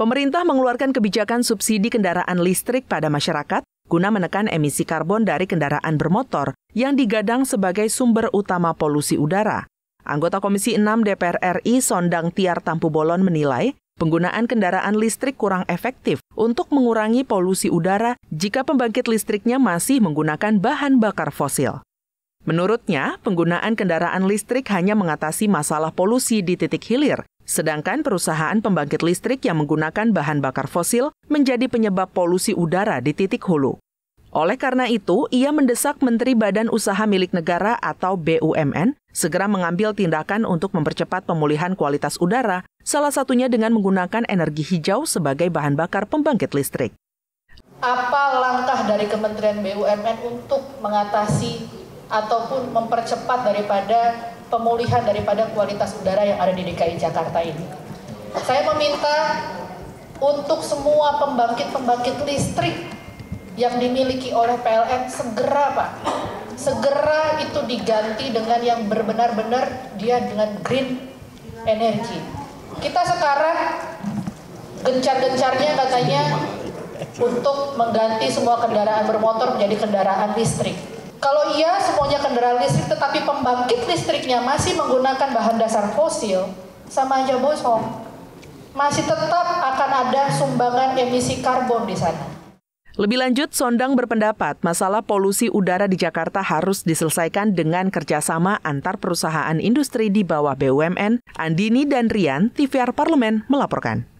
Pemerintah mengeluarkan kebijakan subsidi kendaraan listrik pada masyarakat guna menekan emisi karbon dari kendaraan bermotor yang digadang sebagai sumber utama polusi udara. Anggota Komisi 6 DPR RI Sondang Tiar Tampubolon menilai penggunaan kendaraan listrik kurang efektif untuk mengurangi polusi udara jika pembangkit listriknya masih menggunakan bahan bakar fosil. Menurutnya, penggunaan kendaraan listrik hanya mengatasi masalah polusi di titik hilir, sedangkan perusahaan pembangkit listrik yang menggunakan bahan bakar fosil menjadi penyebab polusi udara di titik hulu. Oleh karena itu, ia mendesak Menteri Badan Usaha Milik Negara atau BUMN segera mengambil tindakan untuk mempercepat pemulihan kualitas udara, salah satunya dengan menggunakan energi hijau sebagai bahan bakar pembangkit listrik. Apa langkah dari Kementerian BUMN untuk mengatasi ataupun mempercepat daripada pemulihan daripada kualitas udara yang ada di DKI Jakarta ini? Saya meminta untuk semua pembangkit listrik yang dimiliki oleh PLN segera, Pak. Segera itu diganti dengan yang benar-benar dia dengan green energy. Kita sekarang gencar-gencarnya katanya untuk mengganti semua kendaraan bermotor menjadi kendaraan listrik. Kalau iya semuanya kendaraan listrik tetapi pembangkit listriknya masih menggunakan bahan dasar fosil, sama aja bohong. Masih tetap akan ada sumbangan emisi karbon di sana. Lebih lanjut, Sondang berpendapat masalah polusi udara di Jakarta harus diselesaikan dengan kerjasama antar perusahaan industri di bawah BUMN. Andini dan Rian, TVR Parlemen melaporkan.